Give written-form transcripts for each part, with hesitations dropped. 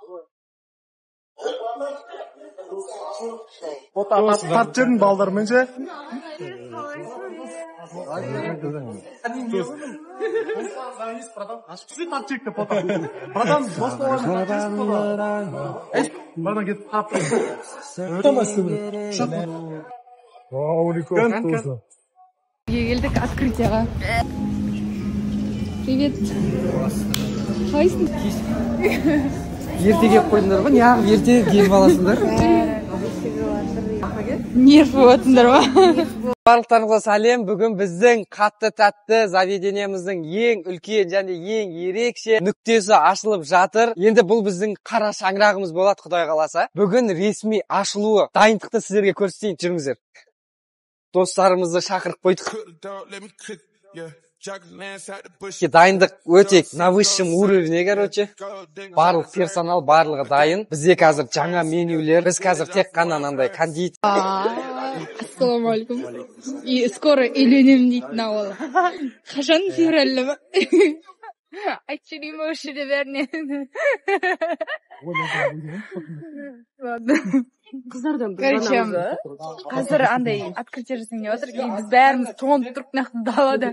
Tartın baldır bence. Geldik открытияға. Привет. Қайсың? Ерте келіп қойдыңдар ғой, неғып ерте келіп аласыңдар? Нерв болатындар ма? Барлықтарыңызға сәлем. Бүгін біздің қатты тәтті заведениеміздің ең үлкен және ең ерекше нүктесі ашылып жатыр. Енді бұл біздің қара шаңырағымыз болады, Құдай қаласа. Бүгін ресми ашылуы, дайындықты сіздерге көрсетейін, жүріңіздер. Достарымызды шақырып қойдық. Дайындық өте на высшем уровне, короче. Барлық персонал, барлығы дайын. Бізде қазір жаңа менюлер. Біз қазір тек қана мынандай кондитер. Ассалаумалейкум. И скоро үйленемін дейтін ауыл. Қашан февральда ма? Айтшы деймін осы жерде бәріне. Ладно. Қыздардан Короче, қазір андай открытие жасайын деп отыр. Біз бәріміз тоңып тұрып нақты далада.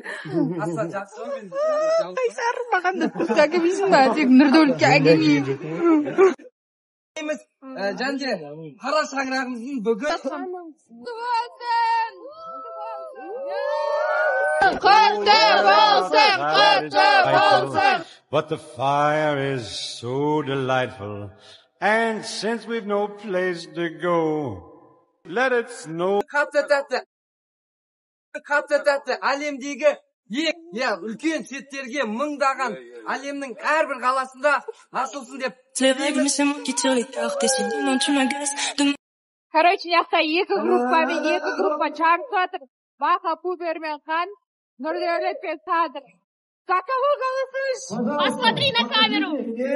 Қайсар маған да түрткі әкелмейсің ба? Тек Нұрдәулетке әкелмеймін. Жанже, қара шаңырағымыздың бүгін But the fire is so delightful, and since we've no place to go, let it snow. қатты тәтті әлемдегі ең үлкен сеттерге мыңдаған әлемнің әрбір қаласында ашылсын деп. Короче, жақта екі группа чаңып жатыр. Бақа, Пупер мен Хан, Нұрдәулет пен Садыр. Каково голосуешь? Посмотри на камеру.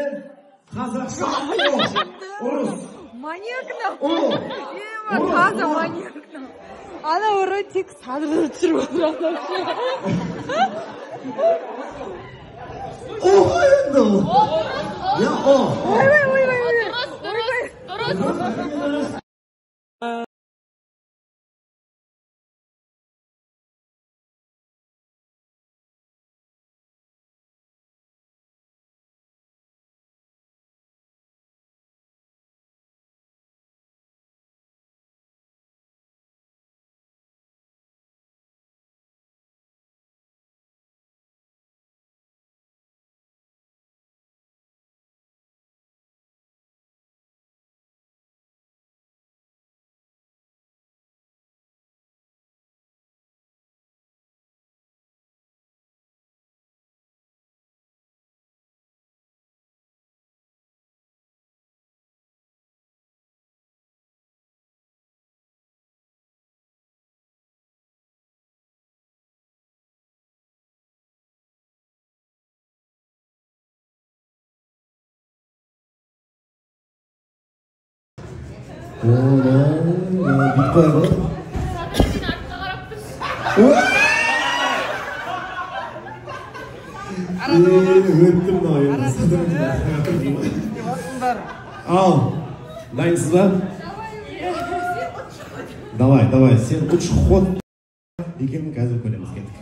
Маньякна. Таза маньякна. Ана ұры тек Садырды түсіріп отыр. Дайынсыз ба? Давай, сен лучше ход екенін қазір көреміз, кеттік.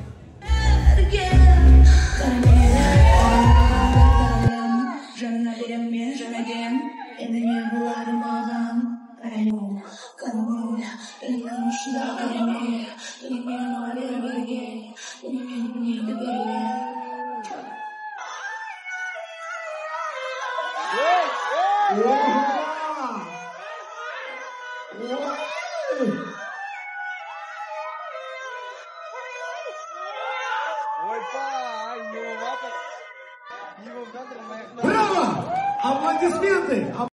Браво! Аплодисменты!